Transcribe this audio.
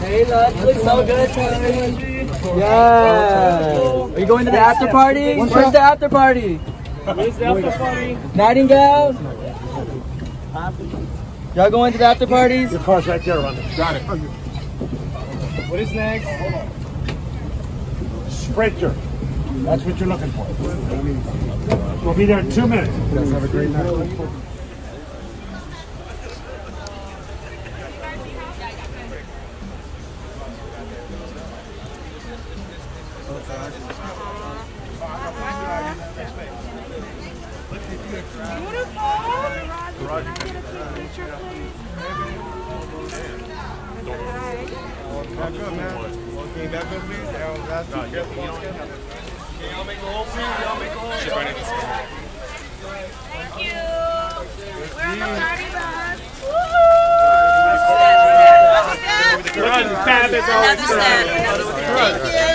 Hey, look, you look so good, Charlie. Yeah. Are you going to the after party? Where's the after party? Where's the after party? Nightingale? Y'all going to the after parties? Your car's right there, Ronnie. Got it. What is next? Sprinter. That's what you're looking for. We'll be there in 2 minutes. You guys have a great night. Back up, man. Okay, back up, please. Last two. Y'all make the whole scene. Y'all make the whole scene. Thank you. We're on the party bus. Run, Fab is always Thank you.